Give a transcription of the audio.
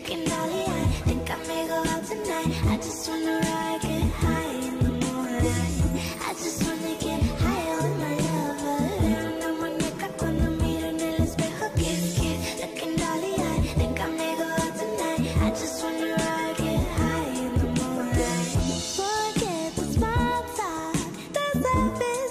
looking dolly. I think I may go out tonight. I just wanna ride, get high in the moonlight. I just wanna get higher with my lover. Learn on my neck, I cuando miro en el espejo. Kiss, looking dolly. I think I may go out tonight. I just wanna ride, get high in the moonlight. Forget the small talk, 'cause I've been